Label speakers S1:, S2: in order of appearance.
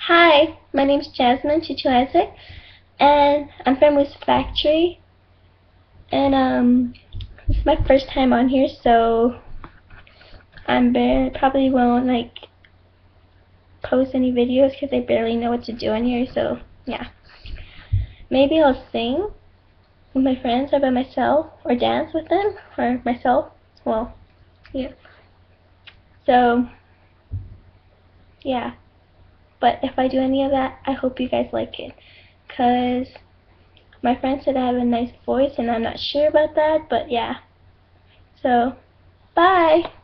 S1: Hi, my name's Jasmine Cheechoo, and I'm from Moose Factory, and this is my first time on here, so probably won't post any videos because I barely know what to do on here. So yeah, maybe I'll sing with my friends or by myself, or dance with them or myself. Well, yeah. So yeah, but if I do any of that, I hope you guys like it, cause my friend said I have a nice voice, and I'm not sure about that, but yeah. So, bye!